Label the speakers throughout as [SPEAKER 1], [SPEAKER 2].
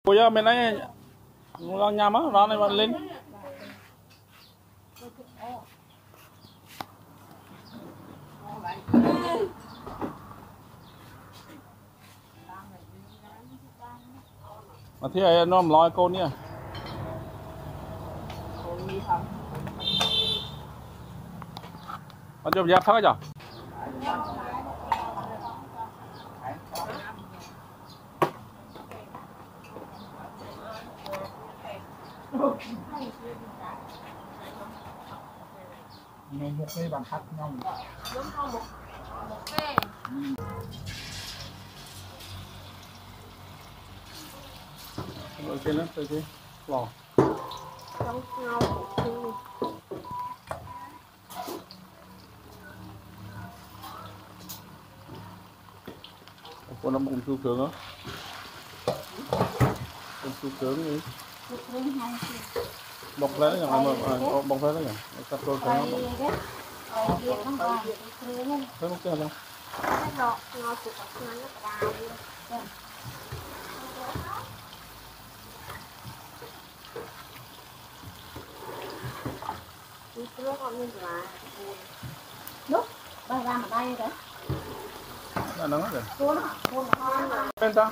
[SPEAKER 1] Bây giờ bên này nó nhằm á, nó này bạn lên. Mà thế này nó lòi con nhá. Bạn chụp dẹp thôi chứ?
[SPEAKER 2] Một cái bàn khách nhau
[SPEAKER 3] giống con một cái
[SPEAKER 1] Rồi trên đó, tới cái lò.
[SPEAKER 3] trong ngao của
[SPEAKER 1] Con nó bụng sương á. Con sương đi. Bọc lấy rồi mà bọc lấy rồi. Cắt đôi cái nó. Thấy một cái không?
[SPEAKER 3] nước bay ra mà đây đấy.
[SPEAKER 1] Nó nắng rồi.
[SPEAKER 3] Cuốn
[SPEAKER 1] Bên ta.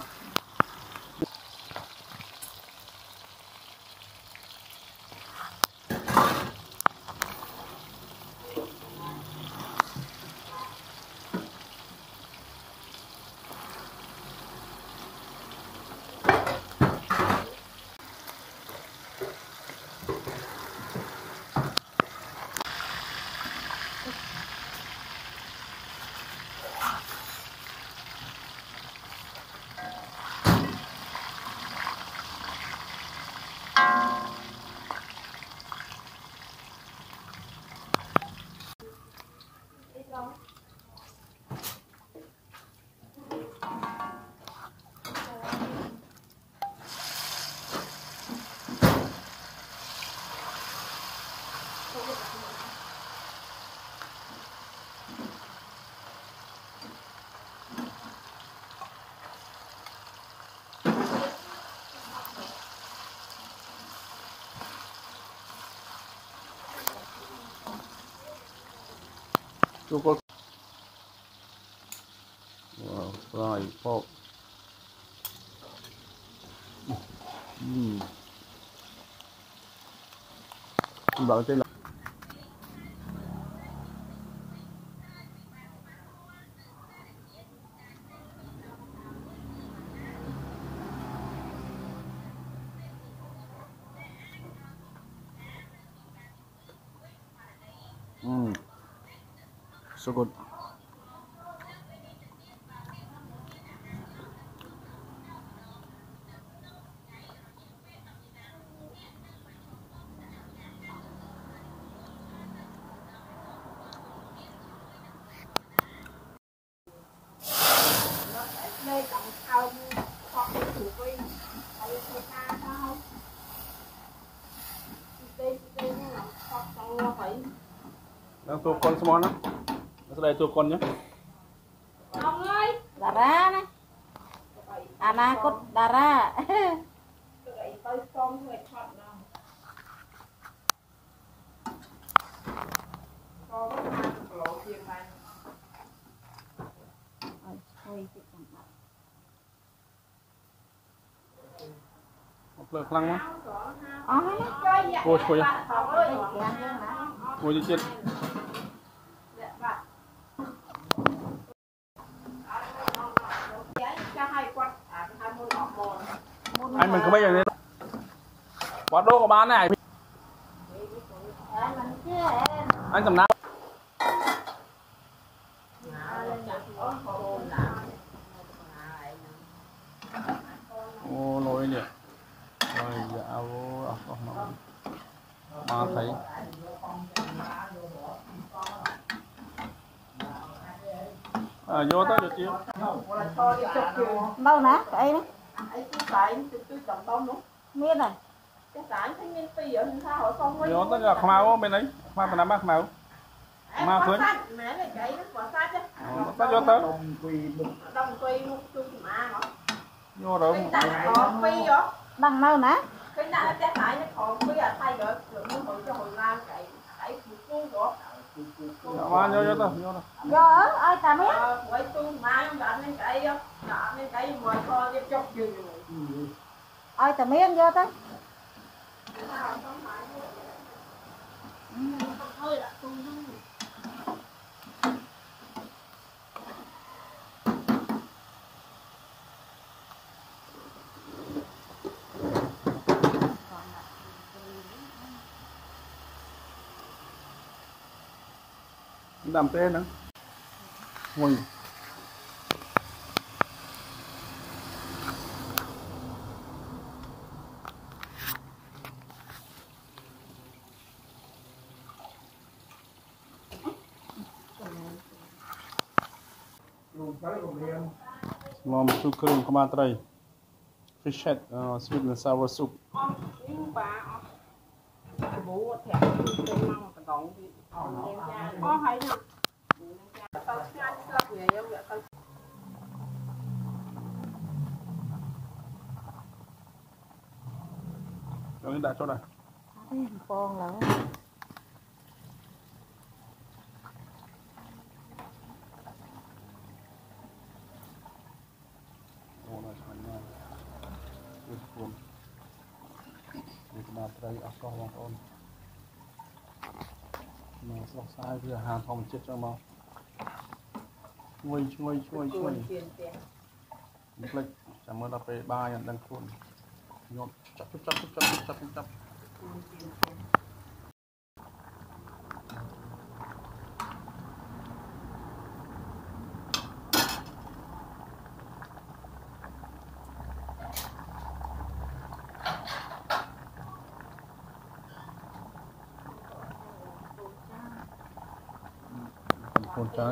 [SPEAKER 1] Chú con. Wow, rồi, phô. Bảo tên là so good.
[SPEAKER 3] đây cầm ao con cái thủ quy tại vì người ta sao đây nó là con phải
[SPEAKER 1] Đang tua con small á. Nó đây tua con nhé.
[SPEAKER 3] ông ơi Dara này Anakut Dara tôi con người chọn nào có ăn lộ tiền mà
[SPEAKER 1] Một lượng lăng á.
[SPEAKER 3] Cô
[SPEAKER 1] Cô đi chết. Anh mình có bây giờ nên quạt đô của bán này. Anh tầm nào? Ô lỗi nhỉ. Rồi dạ vô mà thấy vô tới được chưa?
[SPEAKER 3] đâu nè cái đấy miết này
[SPEAKER 1] Vô tới là khmau bên đấy khmau bên nam khmau mà cưới ta vô tới vô rồi
[SPEAKER 4] đằng nào nè
[SPEAKER 3] cái nào chắc lại nó còn bây giờ thay rồi nó hồi cho hồi lan cái cuốn đó
[SPEAKER 1] mà nhớ tao nhớ tao
[SPEAKER 4] gỡ ai ta biết
[SPEAKER 3] quay tu mai ông đã nên cái ngoài kho cho chọc gì
[SPEAKER 4] ai ta miếng vô tới
[SPEAKER 3] hơi là tu
[SPEAKER 1] làm tên nữa ngồi làm soup kering kemana tadi fish head sweet and sour soup
[SPEAKER 3] bố thẻ cái măng cái đống đi có hay nhá tao ngay sắp về em vậy tao
[SPEAKER 1] cho nên đã cho này
[SPEAKER 4] con là
[SPEAKER 1] มาไตรอักษรของตนมาสอกซ้ายเพื่อหาทองเจ็ดจังมาช่วยเล็กจะเมื่อเราไปบ้านอย่างดังคนยกจับคนจ้า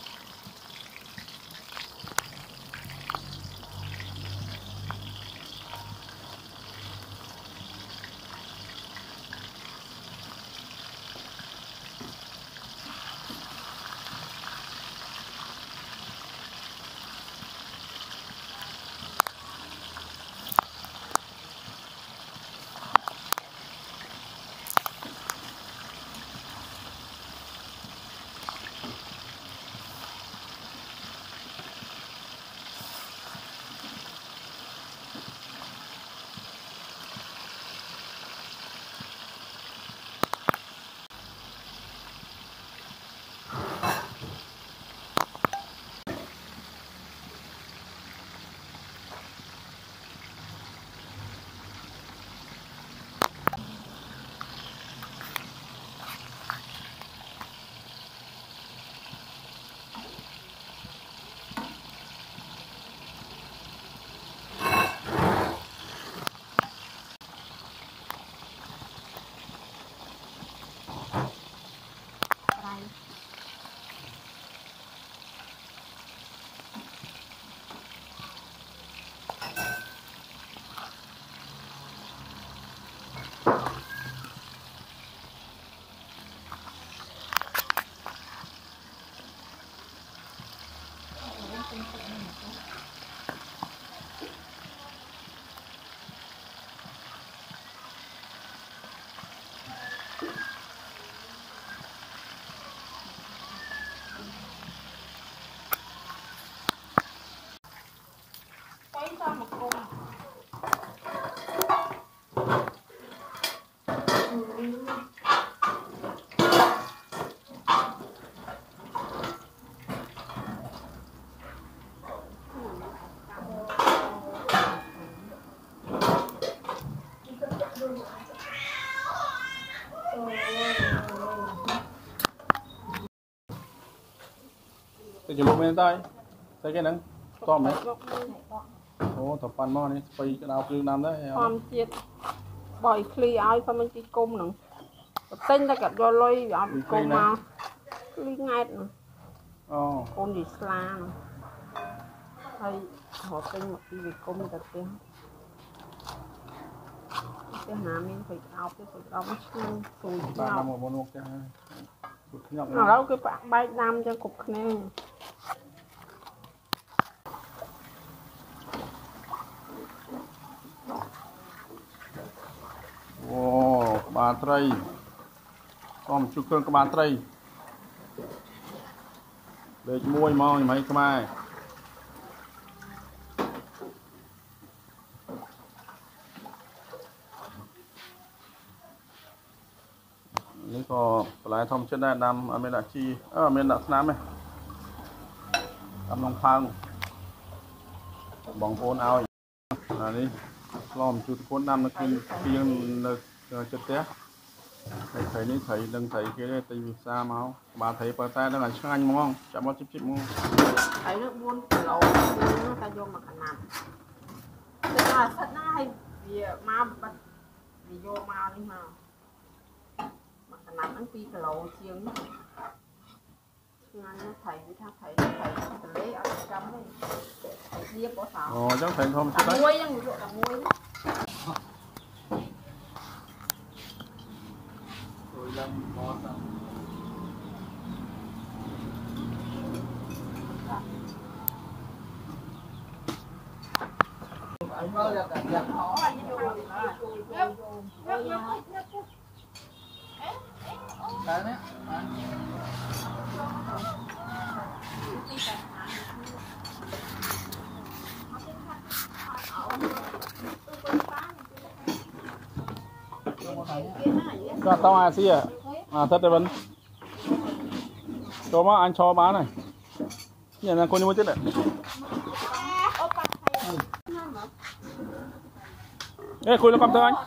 [SPEAKER 1] จะลงไปใต้ใส่แค่นั้นต้อมไหมโอ้ต่อปันหม้อนี่ไปกระดาวคือน้ำได้
[SPEAKER 3] ความเจ็ดบ่อยคลีเอาเพราะมันจีกลมหนึ่งเต้นแต่กับโยลอยเอากลมมาคลีง่ายหนึ่งกลมดีสลาให้หัวเต้นหมดที่กลมแต่เตี้ยจะหาเมนไปเอาไปสุดเอาไม่ช่วยสูงเจ้าแล้วคือปะใบดำจะกบแน่
[SPEAKER 1] bà tray còn chụp cơn các bạn tray để mua mò mấy cái maiนี่ก็ปลายทอมเช่นได้ดำอเมริกาชีอเมริกาสนามไหมกำลังพังบองโอนเอาอันนี้ล้อมจุดโคนดำนักกินเพียงจุดเตะไถนี่ไถดังไถเกลือตีซาเมาบาไถปลาใต้ดังไงช่างมองจับมาจิบมอง
[SPEAKER 3] ไถnước buôn lẩu buôn ta vô mà khả năng thế là sắt na hay vì ma bật vì vô ma đi mà khả năng ăn pi cái lẩu chiên ngan nó thầy với thằng thầy lấy ăn trăm đấy thầy điệp bỏ xào
[SPEAKER 1] chắc thầy không
[SPEAKER 3] cả muối nhá người cả muối
[SPEAKER 2] rồi làm món anh mơ là cả nhà họ đấy đấy
[SPEAKER 1] ก็ต้องอาเซียthật đấy vẫn cho má anh cho má này nhìn là con như chết đấy ê khui nó cầm thơ anh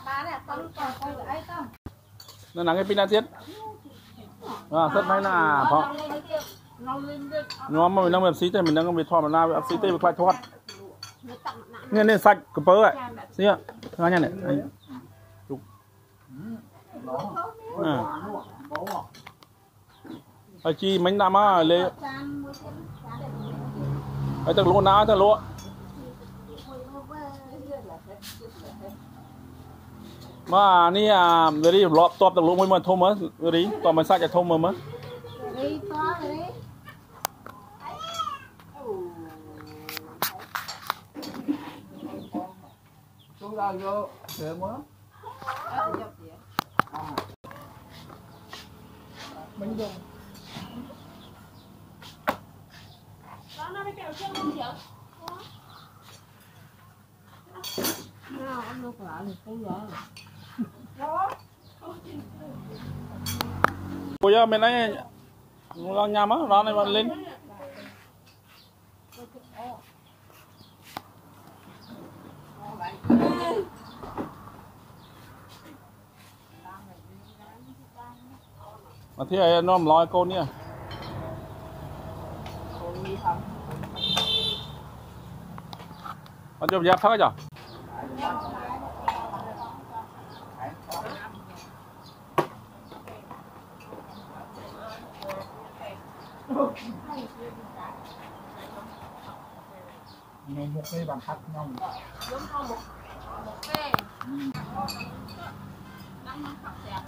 [SPEAKER 1] nó nắng cái pin tiết rất may là họ nó mà mình đang làm xí thì mình đang bị thọ mà na bị xí tê bị khoai thoát nghe nên sạch cái bớ vậy xí ạ nghe nha này anh chi mấy năm á lê anh tao lúa ná tao lúa màนี่về đi lọp tọp tao lúa mới mà thôm á về đi tọp mà sạch cái thôm mà
[SPEAKER 2] chúng ta vô để mới mình dùng
[SPEAKER 3] nó bị kẹo chân không vậy? Nào, ăn được lại thì không vậy.
[SPEAKER 1] Bây giờ mình ấy nó nhắm á, nó này bạn lên. Mà thế này nó lòi côn nha. Anh chụp giáp thắc chưa?
[SPEAKER 2] ngày một cây bằng thắt nhau
[SPEAKER 3] Giống không một cây. Năm năm phật đẹp.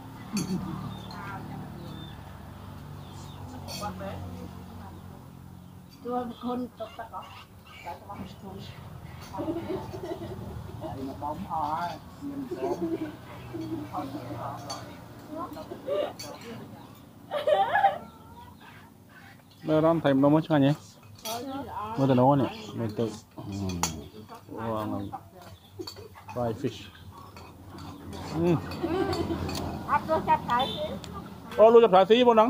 [SPEAKER 3] Tôi con tập ta có. Tại sao không con?
[SPEAKER 2] tại mà bóng họ nhìn xuống
[SPEAKER 1] Đây đó thầy nó mới cho nhé. Mới từ nó này, mới từ. Wow, fried fish.
[SPEAKER 4] áp vô chặt thái
[SPEAKER 1] Ô, luôn chụp thái xí vô nắng.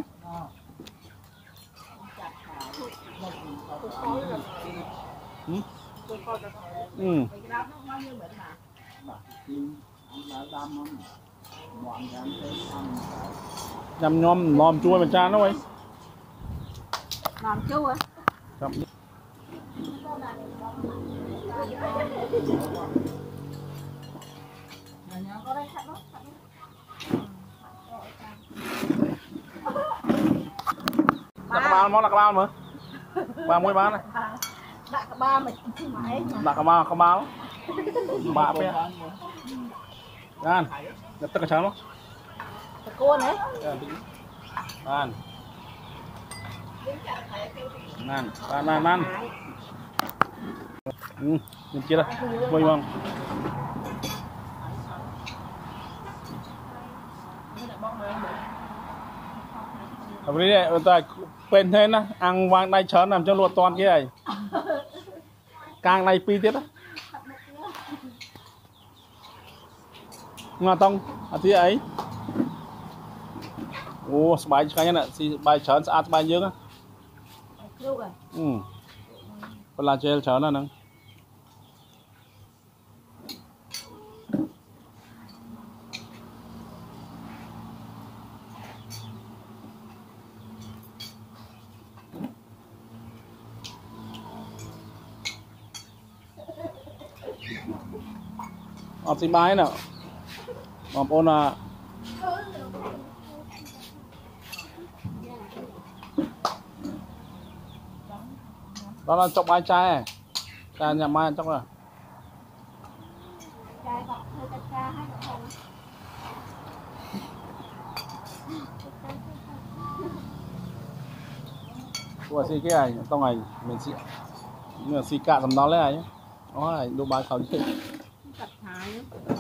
[SPEAKER 1] Nhằm nhom lòm chua mình chan đó vậy.
[SPEAKER 3] Làm chú hả?
[SPEAKER 1] Chậm. Đặt bao món đặt bao mà. Ba muối bán này.
[SPEAKER 4] đặt ba mình mãi
[SPEAKER 1] Đặt bao. Bạ pe. Gan. Đặt tất cả trắng đó.
[SPEAKER 4] cô này
[SPEAKER 1] Gan. Nan. Nhìn kia đây. Quay vòng. hôm nay ta bên thế na ăn vàng đây chớn làm cho luộc toàn cái này càng này pi tiếp á ngon tông à tí ấy ô bài cái này si bài chớn ăn bài dương á còn là chơi chớn là nè ọt xí bái nào bom ôn là đó là chọc bài trai trai nhà mai chọc rồi của xí cái này tông này mình xí nhưng mà xí cạn tầm đó lấy này đó là đồ bài khẩu chứ
[SPEAKER 3] Cắt thái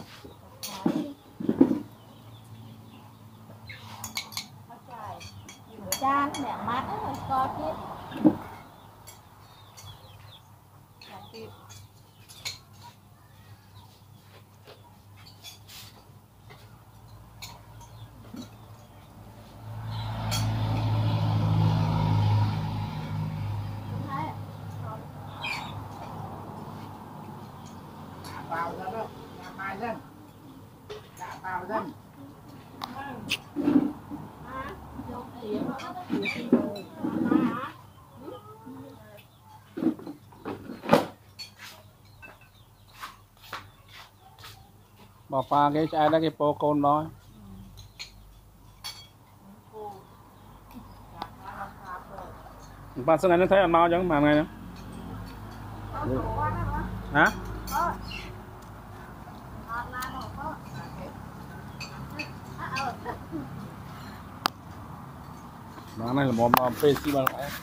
[SPEAKER 4] Chan mẹ mát rồi co tiếp.
[SPEAKER 2] Vào ra đó, nhà mai dân. Đã vào dân.
[SPEAKER 1] bỏ pha cái chai đó cái po côn đó bạn này nó thấy ăn mau chẳng mà này nữa hả mà này là món phê xí bằng cái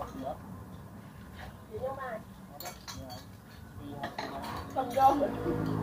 [SPEAKER 3] Không vô.